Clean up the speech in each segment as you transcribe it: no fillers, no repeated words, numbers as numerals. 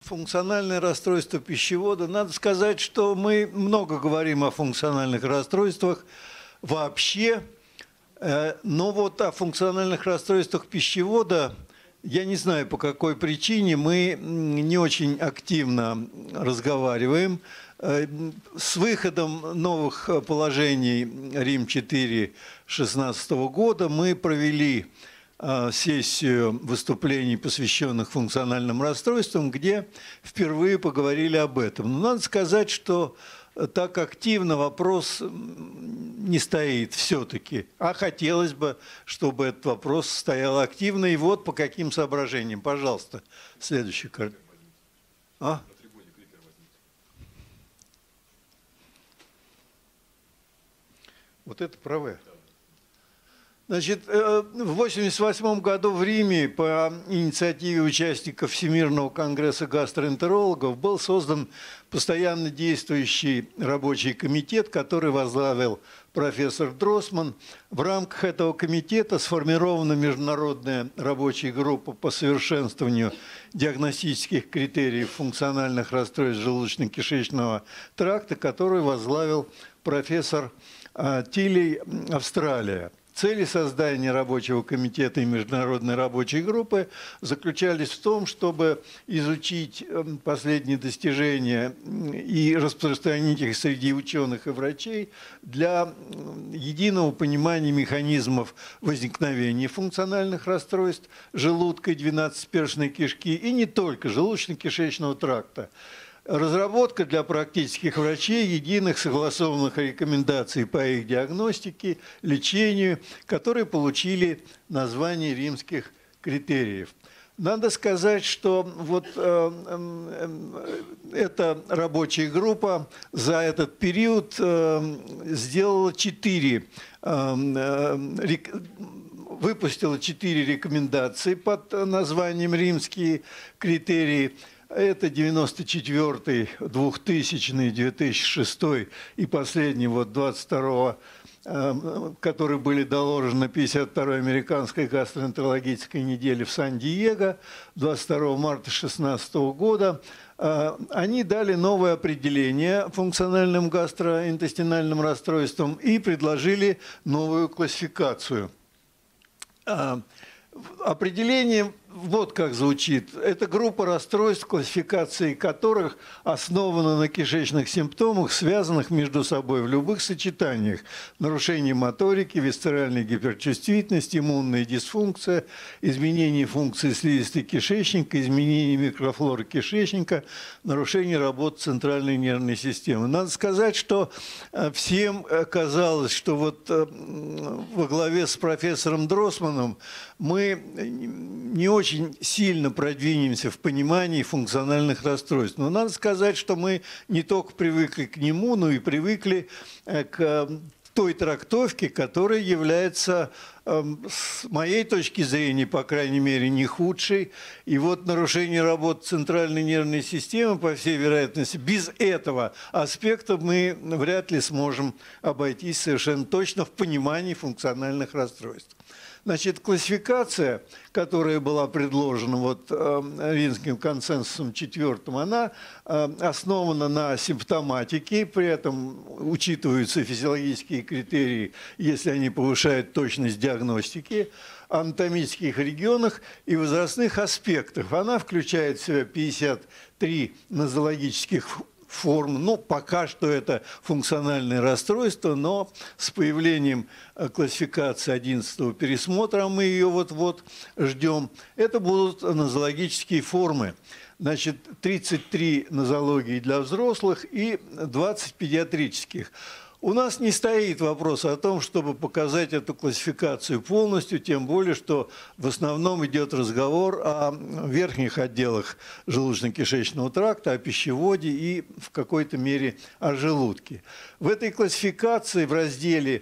Функциональное расстройство пищевода. Надо сказать, что мы много говорим о функциональных расстройствах вообще, но вот о функциональных расстройствах пищевода, я не знаю по какой причине, мы не очень активно разговариваем. С выходом новых положений Рим-4 2016 года мы провели сессию выступлений, посвященных функциональным расстройствам, где впервые поговорили об этом. Но надо сказать, что так активно вопрос не стоит все-таки. А хотелось бы, чтобы этот вопрос стоял активно. И вот по каким соображениям. Пожалуйста, следующий картинка. Вот это правое. Значит, в 1988 году в Риме по инициативе участников Всемирного конгресса гастроэнтерологов был создан постоянно действующий рабочий комитет, который возглавил профессор Дроссман. В рамках этого комитета сформирована международная рабочая группа по совершенствованию диагностических критериев функциональных расстройств желудочно-кишечного тракта, которую возглавил профессор Тилей, Австралия. Цели создания рабочего комитета и международной рабочей группы заключались в том, чтобы изучить последние достижения и распространить их среди ученых и врачей для единого понимания механизмов возникновения функциональных расстройств желудка и двенадцатиперстной кишки, и не только желудочно-кишечного тракта. Разработка для практических врачей единых согласованных рекомендаций по их диагностике, лечению, которые получили название римских критериев. Надо сказать, что вот эта рабочая группа за этот период сделала выпустила 4 рекомендации под названием «Римские критерии». Это 94-й, 2000-й, 2006 и последний, вот 22-го, которые были доложены на 52-й американской гастроэнтерологической неделе в Сан-Диего 22 марта 2016 года. Они дали новое определение функциональным гастроинтестинальным расстройствам и предложили новую классификацию. Определение вот как звучит. Это группа расстройств, классификации которых основана на кишечных симптомах, связанных между собой в любых сочетаниях. Нарушение моторики, висцеральной гиперчувствительности, иммунная дисфункция, изменение функции слизистой кишечника, изменение микрофлоры кишечника, нарушение работы центральной нервной системы. Надо сказать, что всем казалось, что вот во главе с профессором Дроссманом мы не очень сильно продвинемся в понимании функциональных расстройств. Но надо сказать, что мы не только привыкли к нему, но и привыкли к той трактовке, которая является, с моей точки зрения, по крайней мере, не худшей. И вот нарушение работы центральной нервной системы, по всей вероятности, без этого аспекта мы вряд ли сможем обойтись совершенно точно в понимании функциональных расстройств. Значит, классификация, которая была предложена вот Римским консенсусом 4-м, она основана на симптоматике, при этом учитываются физиологические критерии, если они повышают точность диагностики, анатомических регионах и возрастных аспектах. Она включает в себя 53 нозологических форм. Ну, пока что это функциональное расстройство, но с появлением классификации 11-го пересмотра, мы ее вот-вот ждем, это будут нозологические формы. Значит, 33 нозологии для взрослых и 20 педиатрических. У нас не стоит вопрос о том, чтобы показать эту классификацию полностью, тем более, что в основном идет разговор о верхних отделах желудочно-кишечного тракта, о пищеводе и в какой-то мере о желудке. В этой классификации в разделе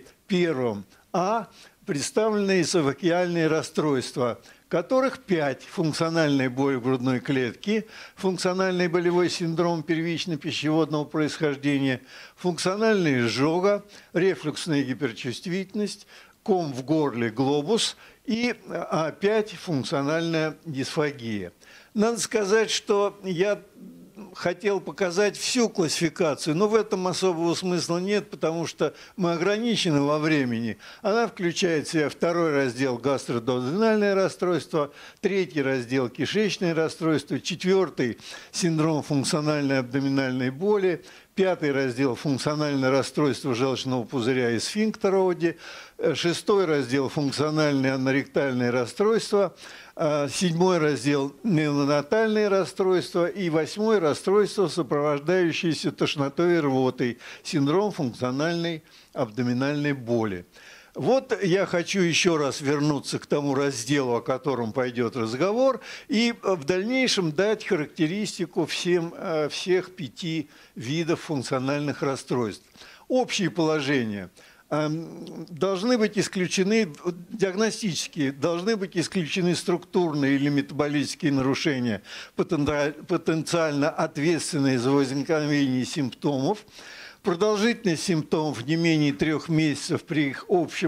1А представлены эзофагиальные расстройства, которых 5. Функциональная боль в грудной клетке, функциональный болевой синдром первично-пищеводного происхождения, функциональная изжога, рефлюксная гиперчувствительность, ком в горле глобус и 5. Функциональная дисфагия. Надо сказать, что я хотел показать всю классификацию, но в этом особого смысла нет, потому что мы ограничены во времени. Она включает в себя второй раздел гастродуоденальное расстройство, третий раздел кишечное расстройство, четвертый синдром функциональной абдоминальной боли, пятый раздел функциональное расстройство желчного пузыря и сфинктера, шестой раздел функциональное аноректальное расстройство, седьмой раздел неонатальные расстройства и восьмой расстройство, сопровождающееся тошнотой и рвотой, синдром функциональной абдоминальной боли. Вот я хочу еще раз вернуться к тому разделу, о котором пойдет разговор, и в дальнейшем дать характеристику всех 5 видов функциональных расстройств. Общие положения. Должны быть исключены, диагностические, должны быть исключены структурные или метаболические нарушения, потенциально ответственные за возникновение симптомов. Продолжительность симптомов не менее 3 месяцев при их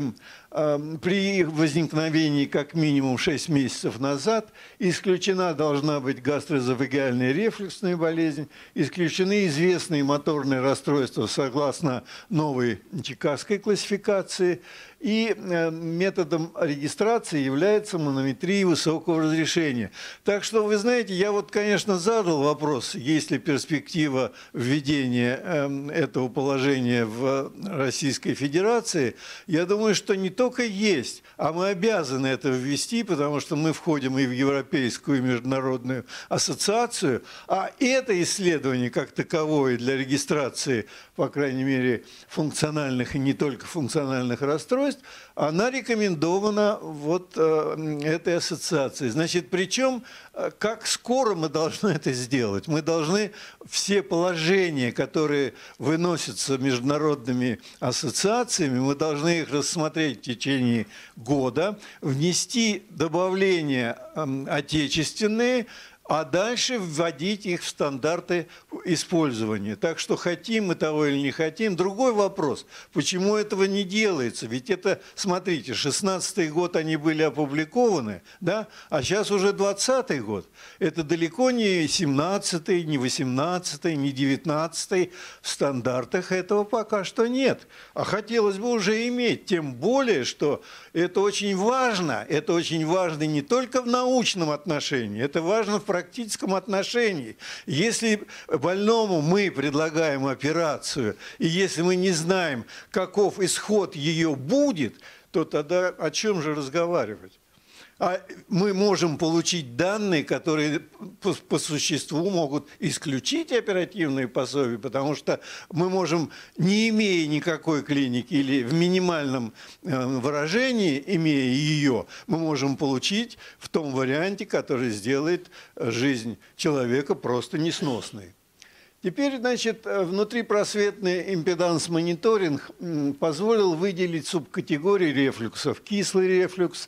возникновении как минимум 6 месяцев назад. Исключена должна быть гастроэзофагеальная рефлюксная болезнь. Исключены известные моторные расстройства согласно новой чикагской классификации. И методом регистрации является манометрия высокого разрешения. Так что, вы знаете, я вот, конечно, задал вопрос, есть ли перспектива введения этого положения в Российской Федерации. Я думаю, что не только есть, а мы обязаны это ввести, потому что мы входим и в Европейскую, и в Международную ассоциацию. А это исследование как таковое для регистрации, по крайней мере, функциональных и не только функциональных расстройств, она рекомендована вот этой ассоциацией. Значит, причем, как скоро мы должны это сделать? Мы должны все положения, которые выносятся международными ассоциациями, мы должны их рассмотреть в течение года, внести добавления отечественные, а дальше вводить их в стандарты использования. Так что хотим мы того или не хотим. Другой вопрос, почему этого не делается? Ведь это, смотрите, 16-й год они были опубликованы, да? А сейчас уже 20-й год. Это далеко не 17-й, не 18-й, не 19-й. В стандартах этого пока что нет. А хотелось бы уже иметь, тем более, что это очень важно. Это очень важно не только в научном отношении, это важно в практическом отношении. Если больному мы предлагаем операцию, и если мы не знаем, каков исход ее будет, то тогда о чем же разговаривать? А мы можем получить данные, которые по существу могут исключить оперативные пособия, потому что мы можем, не имея никакой клиники или в минимальном выражении, имея ее, мы можем получить в том варианте, который сделает жизнь человека просто несносной. Теперь, значит, внутрипросветный импеданс-мониторинг позволил выделить субкатегории рефлюксов. Кислый рефлюкс,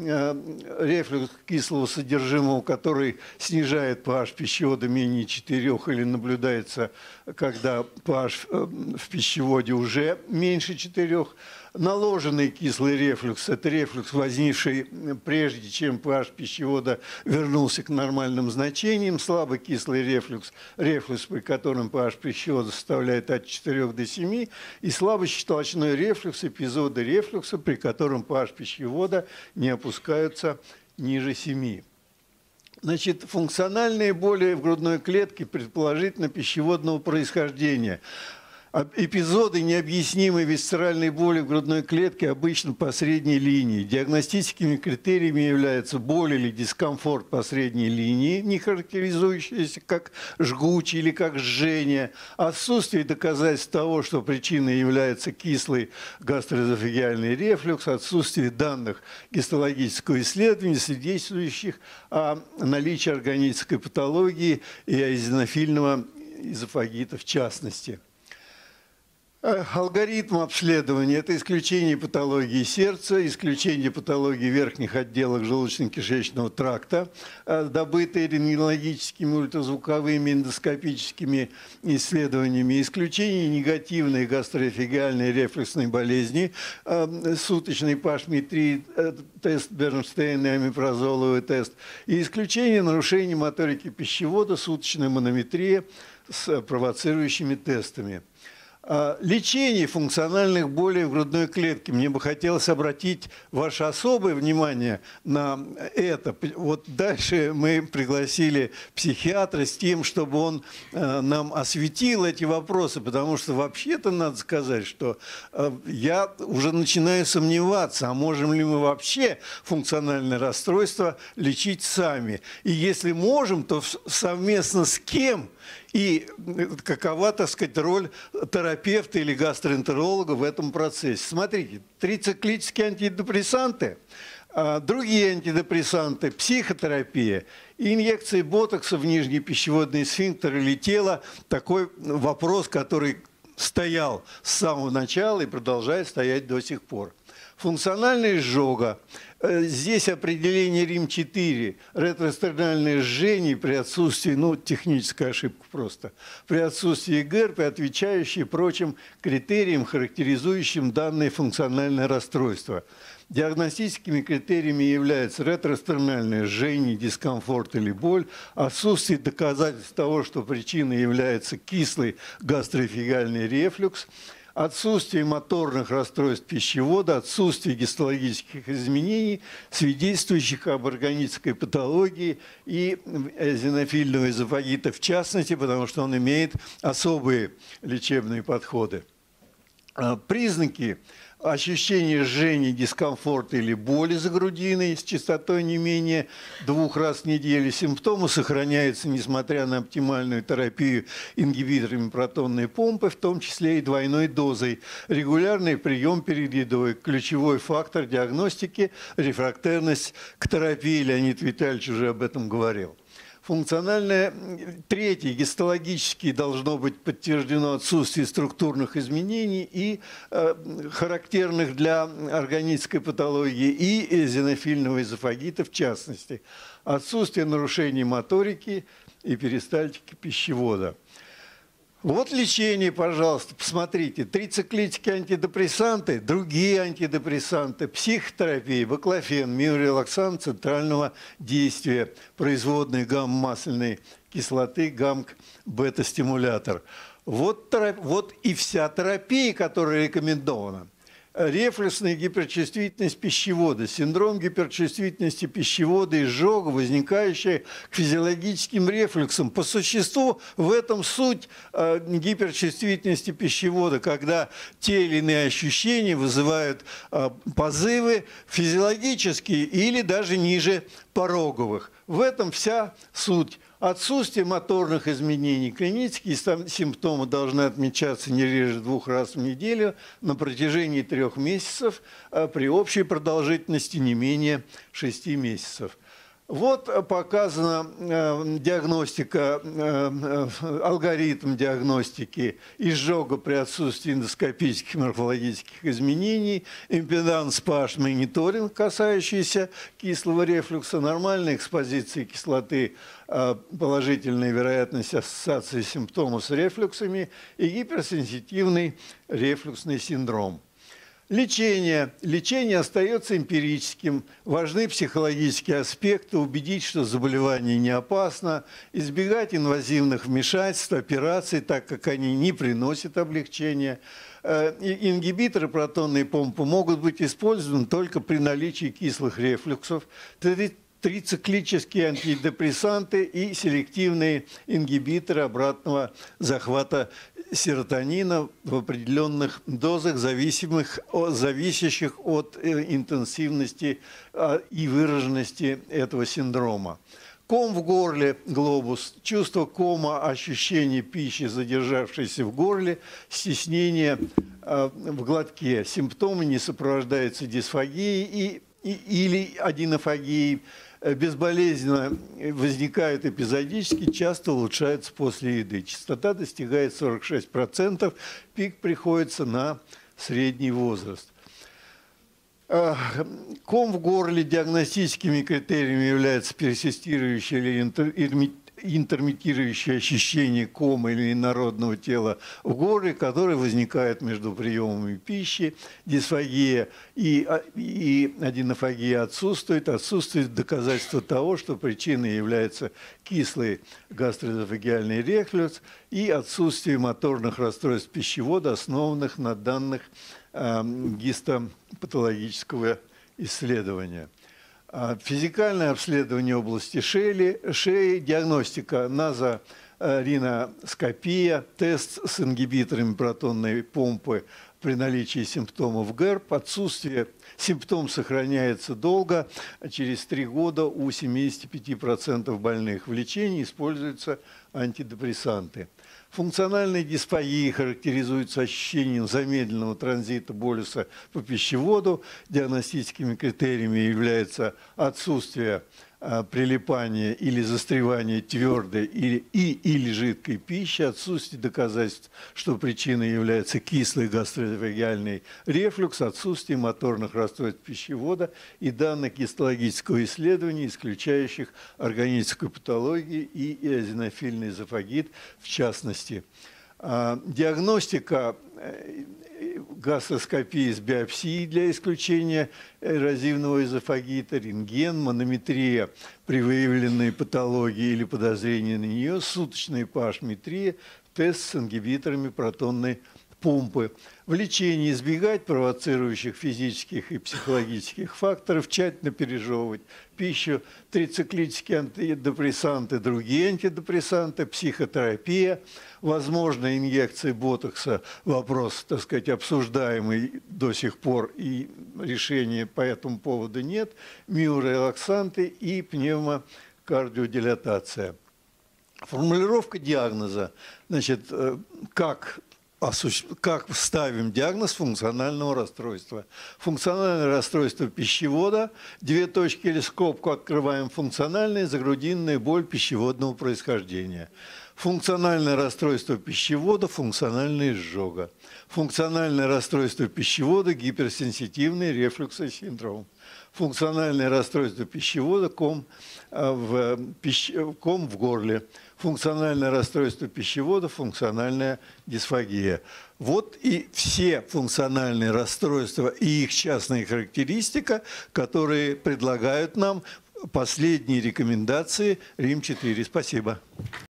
рефлюкс кислого содержимого, который снижает pH пищевода менее 4 или наблюдается, когда pH в пищеводе уже меньше 4. Наложенный кислый рефлюкс – это рефлюкс, возникший прежде, чем pH пищевода вернулся к нормальным значениям. Слабый кислый рефлюкс – рефлюкс, при котором pH пищевода составляет от 4 до 7. И слабощелочной рефлюкс – эпизоды рефлюкса, при котором pH пищевода не опускаются ниже 7. Значит, функциональные боли в грудной клетке предположительно пищеводного происхождения. Эпизоды необъяснимой висцеральной боли в грудной клетке обычно по средней линии. Диагностическими критериями являются боль или дискомфорт по средней линии, не характеризующиеся как жгучее или как жжение, отсутствие доказательств того, что причиной является кислый гастроэзофагеальный рефлюкс, отсутствие данных гистологического исследования, свидетельствующих о наличии органической патологии и эозинофильного эзофагита в частности. Алгоритм обследования – это исключение патологии сердца, исключение патологии верхних отделов желудочно-кишечного тракта, добытые рентгенологическими, ультразвуковыми, эндоскопическими исследованиями, исключение негативной гастроэфигальной рефлюксной болезни, суточный пашметрий, тест Бернштейна, амипрозоловый тест, и исключение нарушений моторики пищевода, суточная манометрия с провоцирующими тестами. Лечение функциональных болей в грудной клетке. Мне бы хотелось обратить ваше особое внимание на это. Вот дальше мы пригласили психиатра с тем, чтобы он нам осветил эти вопросы, потому что вообще-то надо сказать, что я уже начинаю сомневаться, а можем ли мы вообще функциональное расстройство лечить сами. И если можем, то совместно с кем? И какова, так сказать, роль терапевта или гастроэнтеролога в этом процессе? Смотрите, трициклические антидепрессанты, другие антидепрессанты, психотерапия, инъекции ботокса в нижний пищеводный сфинктер или тело – такой вопрос, который стоял с самого начала и продолжает стоять до сих пор. Функциональная изжога. Здесь определение РИМ-4, ретростернальное жжение при отсутствии, техническая ошибка просто, при отсутствии ГЭРП, отвечающей прочим критериям, характеризующим данное функциональное расстройство. Диагностическими критериями являются ретростернальное жжение, дискомфорт или боль, отсутствие доказательств того, что причиной является кислый гастроэфигальный рефлюкс, отсутствие моторных расстройств пищевода, отсутствие гистологических изменений, свидетельствующих об органической патологии и эозинофильного эзофагита в частности, потому что он имеет особые лечебные подходы. Признаки ощущение жжения, дискомфорта или боли за грудиной с частотой не менее 2 раз в неделю. Симптомы сохраняются, несмотря на оптимальную терапию ингибиторами протонной помпы, в том числе и двойной дозой. Регулярный прием перед едой. Ключевой фактор диагностики – рефрактерность к терапии. Леонид Витальевич уже об этом говорил. Функциональное, третье, гистологически должно быть подтверждено отсутствие структурных изменений и характерных для органической патологии и эозинофильного эзофагита в частности. Отсутствие нарушений моторики и перистальтики пищевода. Вот лечение, пожалуйста, посмотрите. Трициклические антидепрессанты, другие антидепрессанты, психотерапия, баклофен, миорелаксан центрального действия, производной гамма-масляной кислоты, гамк-бета-стимулятор. Вот и вся терапия, которая рекомендована. Рефлюксная гиперчувствительность пищевода, синдром гиперчувствительности пищевода, изжога, возникающая к физиологическим рефлюксам. По существу в этом суть гиперчувствительности пищевода, когда те или иные ощущения вызывают позывы физиологические или даже ниже пороговых. В этом вся суть. Отсутствие моторных изменений. Клинические симптомы должны отмечаться не реже 2 раз в неделю на протяжении 3 месяцев при общей продолжительности не менее 6 месяцев. Вот показана диагностика, алгоритм диагностики изжога при отсутствии эндоскопических морфологических изменений, импеданс pH мониторинг, касающийся кислого рефлюкса, нормальная экспозиция кислоты, положительная вероятность ассоциации симптомов с рефлюксами и гиперсенситивный рефлюксный синдром. Лечение. Лечение остается эмпирическим. Важны психологические аспекты, убедить, что заболевание не опасно, избегать инвазивных вмешательств, операций, так как они не приносят облегчения. Ингибиторы протонной помпы могут быть использованы только при наличии кислых рефлюксов. Трициклические антидепрессанты и селективные ингибиторы обратного захвата серотонина в определенных дозах, зависящих от интенсивности и выраженности этого синдрома. Ком в горле, глобус, чувство кома, ощущение пищи, задержавшейся в горле, стеснение в глотке. Симптомы не сопровождаются дисфагией или аденофагией. безболезненно возникают эпизодически, часто улучшаются после еды. Частота достигает 46%, пик приходится на средний возраст. Ком в горле диагностическими критериями является персистирующее или интермитирующее ощущение кома или инородного тела в горле, которое возникает между приемами пищи. Дисфагия и аденофагия отсутствует. Отсутствует доказательство того, что причиной является кислый гастроэзофагиальный рефлюкс и отсутствие моторных расстройств пищевода, основанных на данных гистопатологического исследования. Физикальное обследование области шеи, диагностика назориноскопия, тест с ингибиторами протонной помпы при наличии симптомов ГЭРБ, отсутствие симптом сохраняется долго, через 3 года у 75% больных. В лечении используются антидепрессанты. Функциональные дисфагии характеризуются ощущением замедленного транзита болюса по пищеводу. Диагностическими критериями является отсутствие прилипания или застревания твердой или жидкой пищи, отсутствие доказательств, что причиной является кислый гастроэзофагиальный рефлюкс, отсутствие моторных расстройств пищевода и данных гистологического исследования, исключающих органическую патологию и эозинофильный эзофагит в частности. Диагностика гастроскопии с биопсией для исключения эрозивного эзофагита, рентген, манометрия при выявленной патологии или подозрении на нее, суточная pH-метрия, тест с ингибиторами протонной помпы. В лечении избегать провоцирующих физических и психологических факторов, тщательно пережевывать пищу, трициклические антидепрессанты, другие антидепрессанты, психотерапия, возможно, инъекции ботокса, вопрос, так сказать, обсуждаемый до сих пор, и решения по этому поводу нет, миорелаксанты и пневмокардиодилатация. Формулировка диагноза, значит, как ставим диагноз функционального расстройства. Функциональное расстройство пищевода, 2 точки или скобку открываем, функциональная загрудинная боль пищеводного происхождения. Функциональное расстройство пищевода, функциональная изжога. Функциональное расстройство пищевода, гиперсенситивный рефлюксовый синдром. Функциональное расстройство пищевода, ком в горле. Функциональное расстройство пищевода, функциональная дисфагия. Вот и все функциональные расстройства и их частная характеристика, которые предлагают нам последние рекомендации Рим-4. Спасибо.